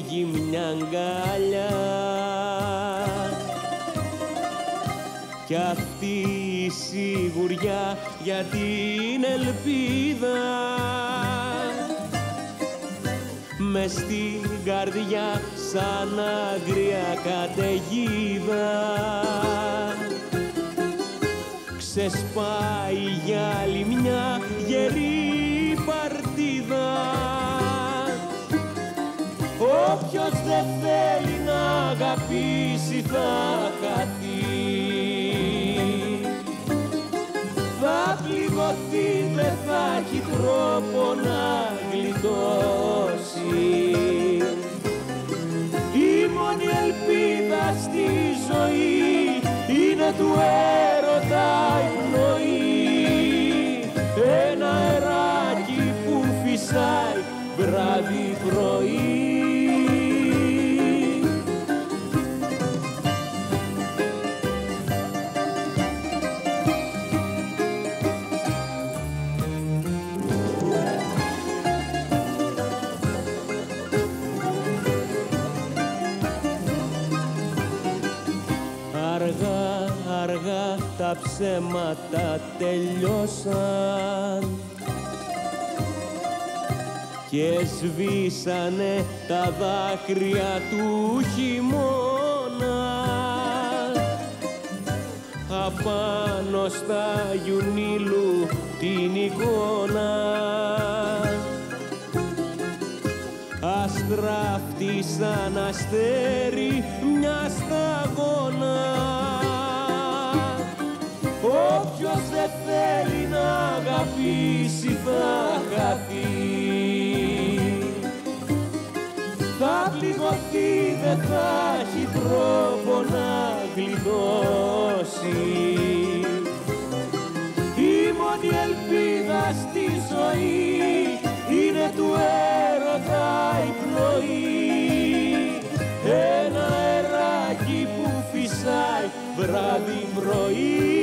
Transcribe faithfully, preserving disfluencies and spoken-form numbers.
ανοίγει μια αγκαλιά κι αυτή η σιγουριά για την ελπίδα μες στην καρδιά σαν άγρια καταιγίδα ξεσπάει για άλλη μια γερή παρτίδα. Όποιος δεν θέλει να αγαπήσει θα χαθεί, θα πληγωθεί, δεν θα έχει τρόπο να γλιτώσει. Η μόνη ελπίδα στη ζωή είναι του έρωτα η πνοή, ένα αεράκι που φυσάει βράδυ πρωί. Αργά, αργά τα ψέματα τελειώσαν και σβήσανε τα δάκρυα του χειμώνα. Απάνω στα Γιουνίλου την εικόνα αστράφτη σαν αστέρι μια σταγόνα. Όποιος δεν θέλει να αγαπήσει θα χαθεί, θα πληγωθεί, δεν θα έχει τρόπο να γλιτώσει. Η μόνη ελπίδα στη ζωή είναι του έρωτα η πνοή, ένα αεράκι που φυσάει βράδυ πρωί.